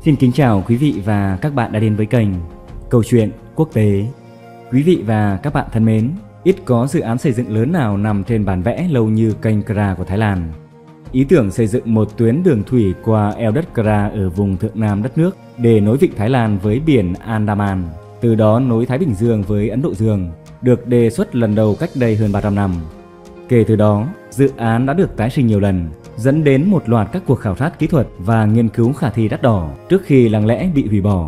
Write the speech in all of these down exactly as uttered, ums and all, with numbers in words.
Xin kính chào quý vị và các bạn đã đến với kênh Câu chuyện quốc tế. Quý vị và các bạn thân mến, ít có dự án xây dựng lớn nào nằm trên bản vẽ lâu như kênh Kra của Thái Lan. Ý tưởng xây dựng một tuyến đường thủy qua eo đất Kra ở vùng thượng nam đất nước để nối vịnh Thái Lan với biển Andaman, từ đó nối Thái Bình Dương với Ấn Độ Dương, được đề xuất lần đầu cách đây hơn ba trăm năm. Kể từ đó, dự án đã được tái sinh nhiều lần, dẫn đến một loạt các cuộc khảo sát kỹ thuật và nghiên cứu khả thi đắt đỏ trước khi lặng lẽ bị hủy bỏ.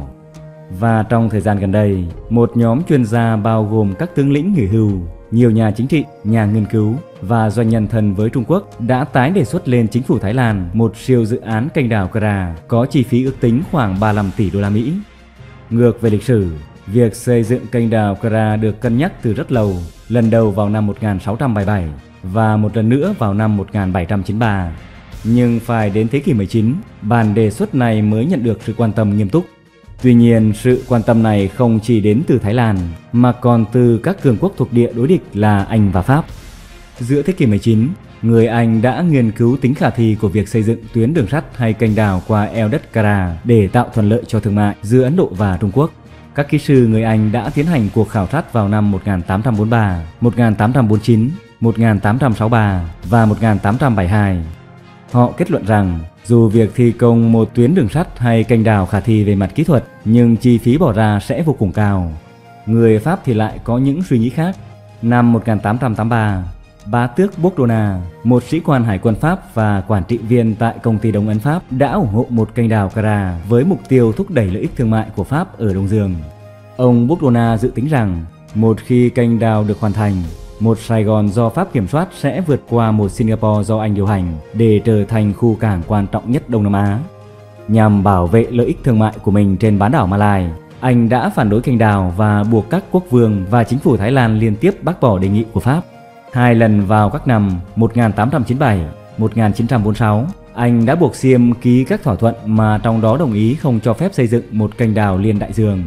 Và trong thời gian gần đây, một nhóm chuyên gia bao gồm các tướng lĩnh nghỉ hưu, nhiều nhà chính trị, nhà nghiên cứu và doanh nhân thân với Trung Quốc đã tái đề xuất lên chính phủ Thái Lan một siêu dự án kênh đào Kra có chi phí ước tính khoảng ba mươi lăm tỷ đô la Mỹ. Ngược về lịch sử, việc xây dựng kênh đào Kra được cân nhắc từ rất lâu, lần đầu vào năm một nghìn sáu trăm bảy mươi bảy và một lần nữa vào năm một nghìn bảy trăm chín mươi ba. Nhưng phải đến thế kỷ mười chín, bản đề xuất này mới nhận được sự quan tâm nghiêm túc. Tuy nhiên, sự quan tâm này không chỉ đến từ Thái Lan mà còn từ các cường quốc thuộc địa đối địch là Anh và Pháp. Giữa thế kỷ mười chín, người Anh đã nghiên cứu tính khả thi của việc xây dựng tuyến đường sắt hay kênh đào qua eo đất Kra để tạo thuận lợi cho thương mại giữa Ấn Độ và Trung Quốc. Các kỹ sư người Anh đã tiến hành cuộc khảo sát vào năm một nghìn tám trăm bốn mươi ba, một nghìn tám trăm bốn mươi chín, một nghìn tám trăm sáu mươi ba và một nghìn tám trăm bảy mươi hai. Họ kết luận rằng dù việc thi công một tuyến đường sắt hay kênh đào khả thi về mặt kỹ thuật, nhưng chi phí bỏ ra sẽ vô cùng cao. Người Pháp thì lại có những suy nghĩ khác. Năm một nghìn tám trăm tám mươi ba, bá tước Bourdonnais, một sĩ quan hải quân Pháp và quản trị viên tại công ty Đông Ấn Pháp, đã ủng hộ một kênh đào Kra với mục tiêu thúc đẩy lợi ích thương mại của Pháp ở Đông Dương. Ông Bourdonnais dự tính rằng một khi kênh đào được hoàn thành, một Sài Gòn do Pháp kiểm soát sẽ vượt qua một Singapore do Anh điều hành để trở thành khu cảng quan trọng nhất Đông Nam Á. Nhằm bảo vệ lợi ích thương mại của mình trên bán đảo Malai, Anh đã phản đối kênh đào và buộc các quốc vương và chính phủ Thái Lan liên tiếp bác bỏ đề nghị của Pháp. Hai lần vào các năm một nghìn tám trăm chín mươi bảy, một nghìn chín trăm bốn mươi sáu, Anh đã buộc Siem ký các thỏa thuận mà trong đó đồng ý không cho phép xây dựng một kênh đào liên đại dương.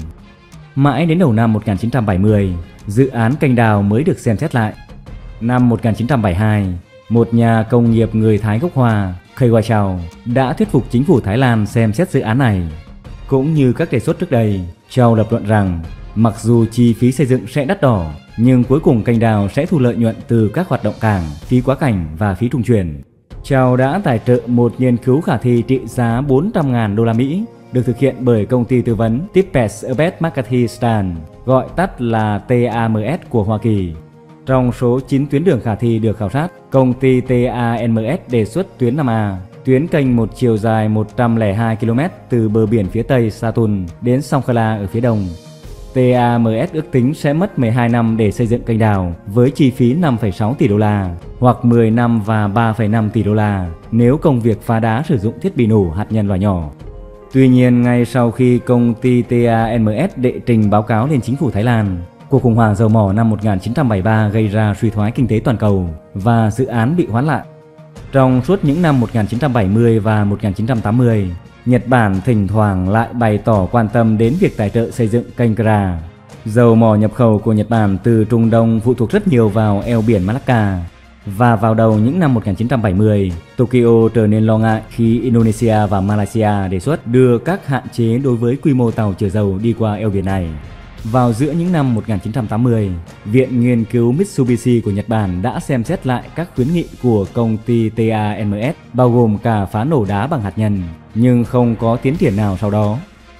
Mãi đến đầu năm một nghìn chín trăm bảy mươi, dự án kênh đào mới được xem xét lại. Năm một nghìn chín trăm bảy mươi hai, một nhà công nghiệp người Thái gốc Hoa, Khai Hoa Chau, đã thuyết phục chính phủ Thái Lan xem xét dự án này. Cũng như các đề xuất trước đây, Chau lập luận rằng mặc dù chi phí xây dựng sẽ đắt đỏ, nhưng cuối cùng kênh đào sẽ thu lợi nhuận từ các hoạt động cảng, phí quá cảnh và phí trung chuyển. Chau đã tài trợ một nghiên cứu khả thi trị giá bốn trăm nghìn đô la Mỹ, được thực hiện bởi công ty tư vấn Tippett Ubet McCarthy Stan, gọi tắt là T A M S của Hoa Kỳ. Trong số chín tuyến đường khả thi được khảo sát, công ty T A M S đề xuất tuyến năm A, tuyến kênh một chiều dài một trăm lẻ hai ki lô mét từ bờ biển phía tây Satun đến Songkhla ở phía đông. T A M S ước tính sẽ mất mười hai năm để xây dựng kênh đào với chi phí năm phẩy sáu tỷ đô la hoặc mười năm và ba phẩy năm tỷ đô la nếu công việc phá đá sử dụng thiết bị nổ hạt nhân loại nhỏ. Tuy nhiên, ngay sau khi công ty T A M S đệ trình báo cáo lên chính phủ Thái Lan, cuộc khủng hoảng dầu mỏ năm một nghìn chín trăm bảy mươi ba gây ra suy thoái kinh tế toàn cầu và dự án bị hoãn lại. Trong suốt những năm một nghìn chín trăm bảy mươi và một nghìn chín trăm tám mươi, Nhật Bản thỉnh thoảng lại bày tỏ quan tâm đến việc tài trợ xây dựng kênh Kra. Dầu mỏ nhập khẩu của Nhật Bản từ Trung Đông phụ thuộc rất nhiều vào eo biển Malacca. Và vào đầu những năm một nghìn chín trăm bảy mươi, Tokyo trở nên lo ngại khi Indonesia và Malaysia đề xuất đưa các hạn chế đối với quy mô tàu chở dầu đi qua eo biển này. Vào giữa những năm một nghìn chín trăm tám mươi, Viện Nghiên cứu Mitsubishi của Nhật Bản đã xem xét lại các khuyến nghị của công ty T A M S, bao gồm cả phá nổ đá bằng hạt nhân, nhưng không có tiến triển nào sau đó.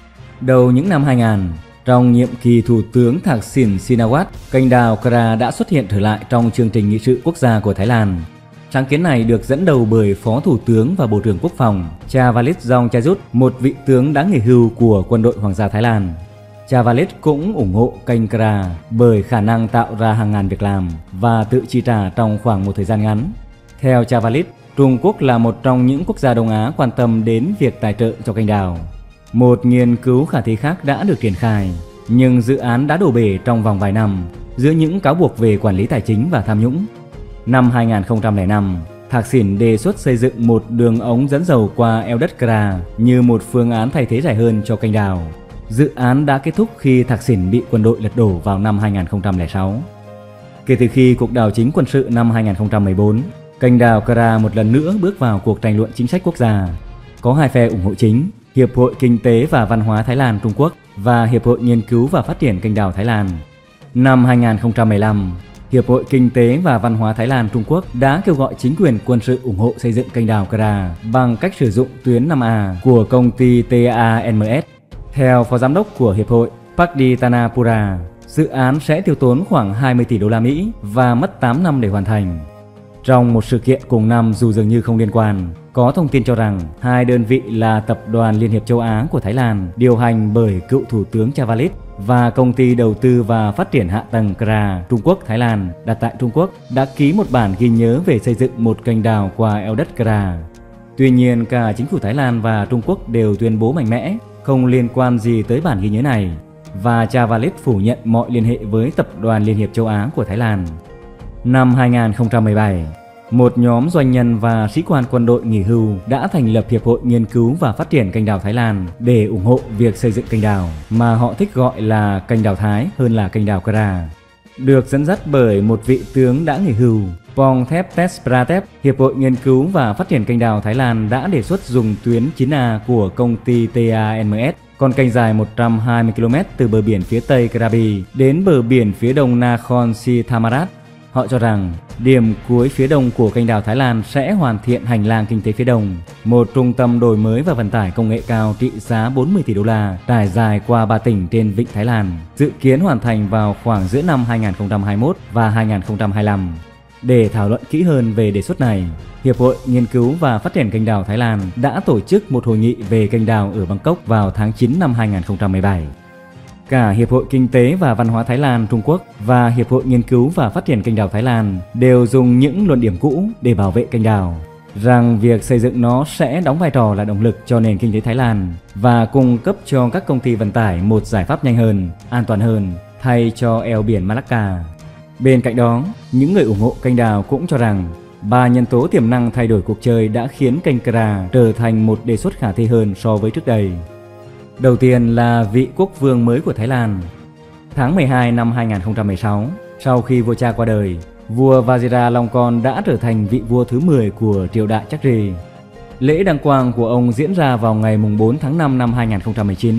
Đầu những năm hai nghìn, trong nhiệm kỳ Thủ tướng Thaksin Shinawatra, kênh đào Kra đã xuất hiện trở lại trong chương trình nghị sự quốc gia của Thái Lan. Sáng kiến này được dẫn đầu bởi Phó Thủ tướng và Bộ trưởng Quốc phòng Chavalit Jongchajut, một vị tướng đã nghỉ hưu của quân đội Hoàng gia Thái Lan. Chavalit cũng ủng hộ kênh Kra bởi khả năng tạo ra hàng ngàn việc làm và tự chi trả trong khoảng một thời gian ngắn. Theo Chavalit, Trung Quốc là một trong những quốc gia Đông Á quan tâm đến việc tài trợ cho kênh đào. Một nghiên cứu khả thi khác đã được triển khai, nhưng dự án đã đổ bể trong vòng vài năm giữa những cáo buộc về quản lý tài chính và tham nhũng. Năm hai nghìn không trăm lẻ năm, Thaksin đề xuất xây dựng một đường ống dẫn dầu qua eo đất Kra như một phương án thay thế dài hơn cho kênh đào. Dự án đã kết thúc khi Thaksin bị quân đội lật đổ vào năm hai nghìn không trăm lẻ sáu. Kể từ khi cuộc đảo chính quân sự năm hai nghìn không trăm mười bốn, kênh đào Kra một lần nữa bước vào cuộc tranh luận chính sách quốc gia. Có hai phe ủng hộ chính, Hiệp hội Kinh tế và Văn hóa Thái Lan Trung Quốc và Hiệp hội Nghiên cứu và Phát triển Kênh đào Thái Lan. Năm hai nghìn không trăm mười lăm, Hiệp hội Kinh tế và Văn hóa Thái Lan Trung Quốc đã kêu gọi chính quyền quân sự ủng hộ xây dựng kênh đào Kra bằng cách sử dụng tuyến năm A của công ty tê a em ét. Theo Phó Giám đốc của Hiệp hội Pakdi Tanapura, dự án sẽ tiêu tốn khoảng hai mươi tỷ đô la Mỹ và mất tám năm để hoàn thành. Trong một sự kiện cùng năm dù dường như không liên quan, có thông tin cho rằng hai đơn vị là Tập đoàn Liên hiệp châu Á của Thái Lan điều hành bởi cựu Thủ tướng Chavalit và Công ty Đầu tư và Phát triển Hạ tầng Kra Trung Quốc Thái Lan đặt tại Trung Quốc đã ký một bản ghi nhớ về xây dựng một kênh đào qua eo đất Kra. Tuy nhiên, cả chính phủ Thái Lan và Trung Quốc đều tuyên bố mạnh mẽ không liên quan gì tới bản ghi nhớ này, và Chavalit phủ nhận mọi liên hệ với Tập đoàn Liên hiệp châu Á của Thái Lan. Năm hai nghìn không trăm mười bảy, một nhóm doanh nhân và sĩ quan quân đội nghỉ hưu đã thành lập Hiệp hội Nghiên cứu và Phát triển Kênh đào Thái Lan để ủng hộ việc xây dựng kênh đào mà họ thích gọi là kênh đào Thái hơn là kênh đào Kra. Được dẫn dắt bởi một vị tướng đã nghỉ hưu, Pongthep Tespratep, Hiệp hội Nghiên cứu và Phát triển Kênh đào Thái Lan đã đề xuất dùng tuyến chín A của công ty tê a em ét, con kênh dài một trăm hai mươi ki lô mét từ bờ biển phía tây Krabi đến bờ biển phía đông Nakhon Si Thammarat. Họ cho rằng điểm cuối phía đông của kênh đào Thái Lan sẽ hoàn thiện hành lang kinh tế phía đông, một trung tâm đổi mới và vận tải công nghệ cao trị giá bốn mươi tỷ đô la trải dài qua ba tỉnh trên vịnh Thái Lan, dự kiến hoàn thành vào khoảng giữa năm hai nghìn không trăm hai mươi mốt và hai nghìn không trăm hai mươi lăm. Để thảo luận kỹ hơn về đề xuất này, Hiệp hội Nghiên cứu và Phát triển Kênh đào Thái Lan đã tổ chức một hội nghị về kênh đào ở Bangkok vào tháng chín năm hai nghìn không trăm mười bảy. Cả Hiệp hội Kinh tế và Văn hóa Thái Lan Trung Quốc và Hiệp hội Nghiên cứu và Phát triển Kênh đào Thái Lan đều dùng những luận điểm cũ để bảo vệ kênh đào, rằng việc xây dựng nó sẽ đóng vai trò là động lực cho nền kinh tế Thái Lan và cung cấp cho các công ty vận tải một giải pháp nhanh hơn, an toàn hơn thay cho eo biển Malacca. Bên cạnh đó, những người ủng hộ kênh đào cũng cho rằng ba nhân tố tiềm năng thay đổi cuộc chơi đã khiến kênh Kra trở thành một đề xuất khả thi hơn so với trước đây. Đầu tiên là vị quốc vương mới của Thái Lan. Tháng mười hai năm hai nghìn không trăm mười sáu, sau khi vua cha qua đời, vua Vajiralongkorn đã trở thành vị vua thứ mười của triều đại Chakri. Lễ đăng quang của ông diễn ra vào ngày bốn tháng năm năm hai nghìn không trăm mười chín.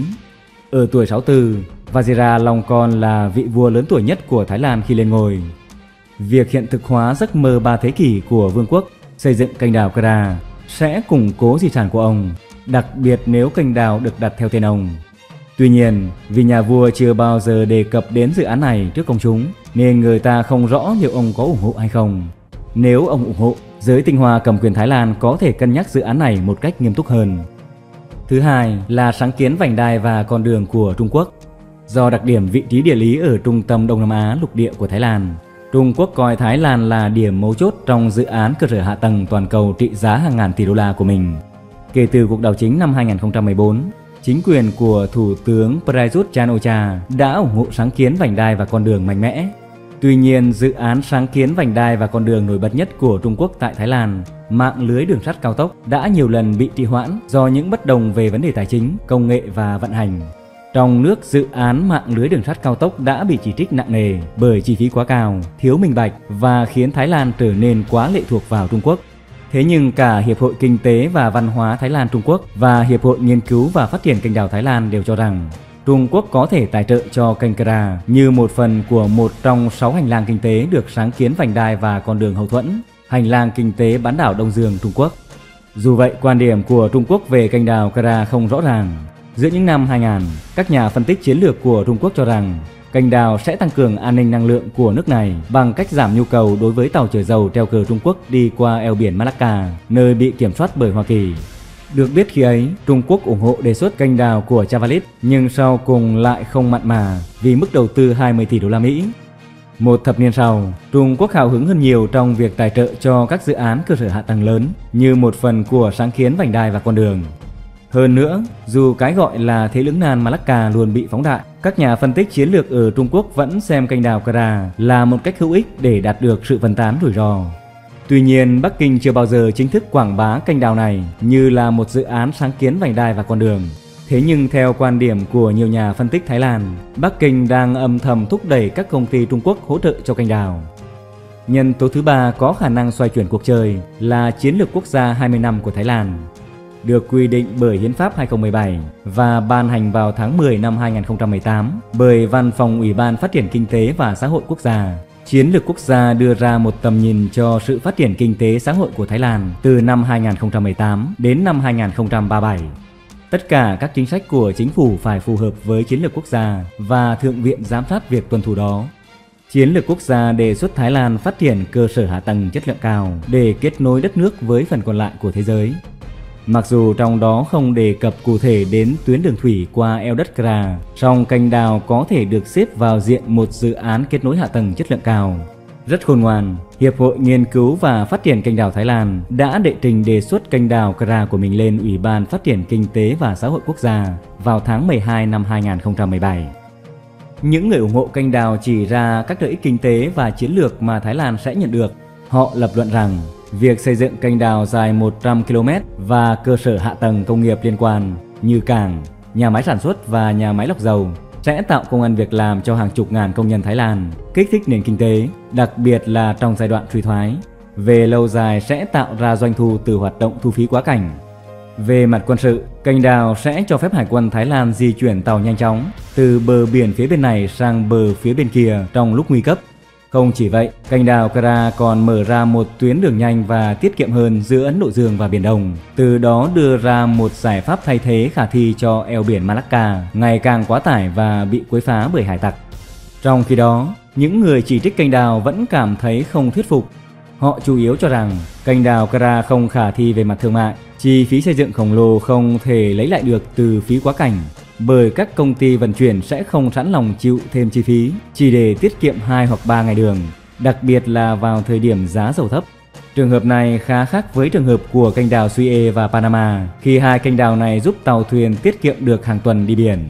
Ở tuổi sáu mươi tư, Vajiralongkorn là vị vua lớn tuổi nhất của Thái Lan khi lên ngôi. Việc hiện thực hóa giấc mơ ba thế kỷ của vương quốc, xây dựng kênh đào Kra, sẽ củng cố di sản của ông, đặc biệt nếu kênh đào được đặt theo tên ông. Tuy nhiên, vì nhà vua chưa bao giờ đề cập đến dự án này trước công chúng, nên người ta không rõ liệu ông có ủng hộ hay không. Nếu ông ủng hộ, giới tinh hoa cầm quyền Thái Lan có thể cân nhắc dự án này một cách nghiêm túc hơn. Thứ hai là sáng kiến vành đai và con đường của Trung Quốc. Do đặc điểm vị trí địa lý ở trung tâm Đông Nam Á lục địa của Thái Lan, Trung Quốc coi Thái Lan là điểm mấu chốt trong dự án cơ sở hạ tầng toàn cầu trị giá hàng ngàn tỷ đô la của mình. Kể từ cuộc đảo chính năm hai nghìn không trăm mười bốn, chính quyền của Thủ tướng Prayut Chan-o-cha đã ủng hộ sáng kiến vành đai và con đường mạnh mẽ. Tuy nhiên, dự án sáng kiến vành đai và con đường nổi bật nhất của Trung Quốc tại Thái Lan, mạng lưới đường sắt cao tốc, đã nhiều lần bị trì hoãn do những bất đồng về vấn đề tài chính, công nghệ và vận hành. Trong nước, dự án mạng lưới đường sắt cao tốc đã bị chỉ trích nặng nề bởi chi phí quá cao, thiếu minh bạch và khiến Thái Lan trở nên quá lệ thuộc vào Trung Quốc. Thế nhưng cả Hiệp hội Kinh tế và Văn hóa Thái Lan Trung Quốc và Hiệp hội Nghiên cứu và Phát triển Kênh đào Thái Lan đều cho rằng Trung Quốc có thể tài trợ cho kênh Kra như một phần của một trong sáu hành lang kinh tế được sáng kiến vành đai và con đường hậu thuẫn, hành lang kinh tế bán đảo Đông Dương Trung Quốc. Dù vậy, quan điểm của Trung Quốc về kênh đào Kra không rõ ràng. Giữa những năm hai nghìn, các nhà phân tích chiến lược của Trung Quốc cho rằng kênh đào sẽ tăng cường an ninh năng lượng của nước này bằng cách giảm nhu cầu đối với tàu chở dầu treo cờ Trung Quốc đi qua eo biển Malacca, nơi bị kiểm soát bởi Hoa Kỳ. Được biết khi ấy, Trung Quốc ủng hộ đề xuất kênh đào của Chavalit, nhưng sau cùng lại không mặn mà vì mức đầu tư hai mươi tỷ đô la Mỹ. Một thập niên sau, Trung Quốc hào hứng hơn nhiều trong việc tài trợ cho các dự án cơ sở hạ tầng lớn như một phần của sáng kiến vành đai và con đường. Hơn nữa, dù cái gọi là thế lưỡng nan Malacca luôn bị phóng đại, các nhà phân tích chiến lược ở Trung Quốc vẫn xem kênh đào Kra là một cách hữu ích để đạt được sự phân tán rủi ro. Tuy nhiên, Bắc Kinh chưa bao giờ chính thức quảng bá kênh đào này như là một dự án sáng kiến vành đai và con đường. Thế nhưng theo quan điểm của nhiều nhà phân tích Thái Lan, Bắc Kinh đang âm thầm thúc đẩy các công ty Trung Quốc hỗ trợ cho kênh đào. Nhân tố thứ ba có khả năng xoay chuyển cuộc chơi là chiến lược quốc gia hai mươi năm của Thái Lan. được quy định bởi Hiến pháp hai không một bảy và ban hành vào tháng mười năm hai nghìn không trăm mười tám bởi Văn phòng Ủy ban Phát triển Kinh tế và Xã hội Quốc gia. Chiến lược quốc gia đưa ra một tầm nhìn cho sự phát triển kinh tế xã hội của Thái Lan từ năm hai nghìn không trăm mười tám đến năm hai nghìn không trăm ba mươi bảy. Tất cả các chính sách của chính phủ phải phù hợp với chiến lược quốc gia và Thượng viện giám sát việc tuân thủ đó. Chiến lược quốc gia đề xuất Thái Lan phát triển cơ sở hạ tầng chất lượng cao để kết nối đất nước với phần còn lại của thế giới. Mặc dù trong đó không đề cập cụ thể đến tuyến đường thủy qua eo đất Kra, song kênh đào có thể được xếp vào diện một dự án kết nối hạ tầng chất lượng cao. Rất khôn ngoan, Hiệp hội Nghiên cứu và Phát triển Kênh đào Thái Lan đã đệ trình đề xuất kênh đào Kra của mình lên Ủy ban Phát triển Kinh tế và Xã hội Quốc gia vào tháng mười hai năm hai nghìn không trăm mười bảy. Những người ủng hộ kênh đào chỉ ra các lợi ích kinh tế và chiến lược mà Thái Lan sẽ nhận được. Họ lập luận rằng việc xây dựng kênh đào dài một trăm ki lô mét và cơ sở hạ tầng công nghiệp liên quan như cảng, nhà máy sản xuất và nhà máy lọc dầu sẽ tạo công ăn việc làm cho hàng chục ngàn công nhân Thái Lan, kích thích nền kinh tế, đặc biệt là trong giai đoạn suy thoái. Về lâu dài sẽ tạo ra doanh thu từ hoạt động thu phí quá cảnh. Về mặt quân sự, kênh đào sẽ cho phép Hải quân Thái Lan di chuyển tàu nhanh chóng từ bờ biển phía bên này sang bờ phía bên kia trong lúc nguy cấp. Không chỉ vậy, kênh đào Kra còn mở ra một tuyến đường nhanh và tiết kiệm hơn giữa Ấn Độ Dương và Biển Đông, từ đó đưa ra một giải pháp thay thế khả thi cho eo biển Malacca ngày càng quá tải và bị quấy phá bởi hải tặc. Trong khi đó, những người chỉ trích kênh đào vẫn cảm thấy không thuyết phục. Họ chủ yếu cho rằng kênh đào Kra không khả thi về mặt thương mại, chi phí xây dựng khổng lồ không thể lấy lại được từ phí quá cảnh, bởi các công ty vận chuyển sẽ không sẵn lòng chịu thêm chi phí chỉ để tiết kiệm hai hoặc ba ngày đường, đặc biệt là vào thời điểm giá dầu thấp. Trường hợp này khá khác với trường hợp của kênh đào Suez và Panama, khi hai kênh đào này giúp tàu thuyền tiết kiệm được hàng tuần đi biển.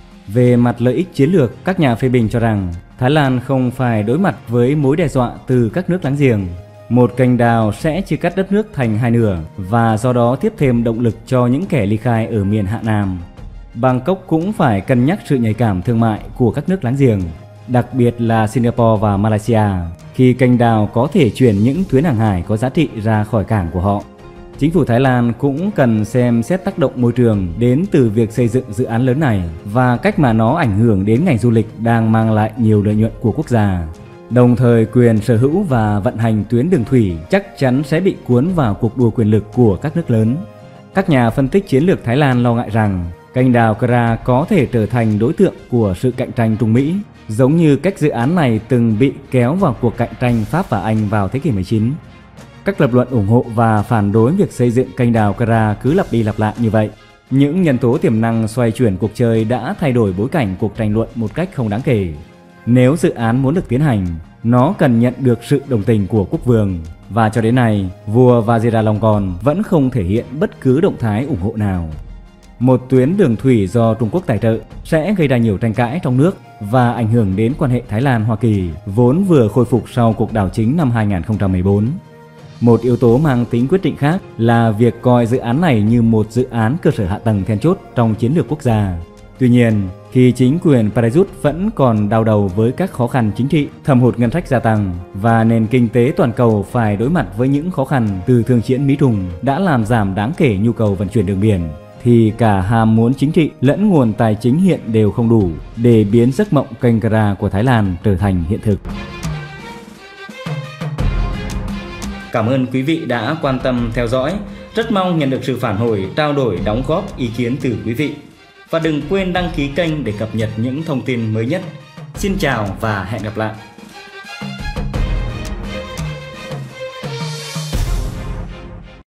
Về mặt lợi ích chiến lược, các nhà phê bình cho rằng Thái Lan không phải đối mặt với mối đe dọa từ các nước láng giềng. Một kênh đào sẽ chia cắt đất nước thành hai nửa và do đó tiếp thêm động lực cho những kẻ ly khai ở miền Hạ Nam. Bangkok cũng phải cân nhắc sự nhạy cảm thương mại của các nước láng giềng, đặc biệt là Singapore và Malaysia, khi kênh đào có thể chuyển những tuyến hàng hải có giá trị ra khỏi cảng của họ. Chính phủ Thái Lan cũng cần xem xét tác động môi trường đến từ việc xây dựng dự án lớn này và cách mà nó ảnh hưởng đến ngành du lịch đang mang lại nhiều lợi nhuận của quốc gia. Đồng thời, quyền sở hữu và vận hành tuyến đường thủy chắc chắn sẽ bị cuốn vào cuộc đua quyền lực của các nước lớn. Các nhà phân tích chiến lược Thái Lan lo ngại rằng kênh đào Kra có thể trở thành đối tượng của sự cạnh tranh Trung Mỹ, giống như cách dự án này từng bị kéo vào cuộc cạnh tranh Pháp và Anh vào thế kỷ mười chín. Các lập luận ủng hộ và phản đối việc xây dựng kênh đào Kra cứ lặp đi lặp lại như vậy. Những nhân tố tiềm năng xoay chuyển cuộc chơi đã thay đổi bối cảnh cuộc tranh luận một cách không đáng kể. Nếu dự án muốn được tiến hành, nó cần nhận được sự đồng tình của quốc vương, và cho đến nay, vua Vajiralongkorn vẫn không thể hiện bất cứ động thái ủng hộ nào. Một tuyến đường thủy do Trung Quốc tài trợ sẽ gây ra nhiều tranh cãi trong nước và ảnh hưởng đến quan hệ Thái Lan-Hoa Kỳ vốn vừa khôi phục sau cuộc đảo chính năm hai nghìn không trăm mười bốn. Một yếu tố mang tính quyết định khác là việc coi dự án này như một dự án cơ sở hạ tầng then chốt trong chiến lược quốc gia. Tuy nhiên, khi chính quyền Prayut vẫn còn đau đầu với các khó khăn chính trị, thâm hụt ngân sách gia tăng và nền kinh tế toàn cầu phải đối mặt với những khó khăn từ thương chiến Mỹ Trung đã làm giảm đáng kể nhu cầu vận chuyển đường biển, thì cả ham muốn chính trị lẫn nguồn tài chính hiện đều không đủ để biến giấc mộng kênh Kra của Thái Lan trở thành hiện thực. Cảm ơn quý vị đã quan tâm theo dõi. Rất mong nhận được sự phản hồi, trao đổi, đóng góp ý kiến từ quý vị. Và đừng quên đăng ký kênh để cập nhật những thông tin mới nhất. Xin chào và hẹn gặp lại!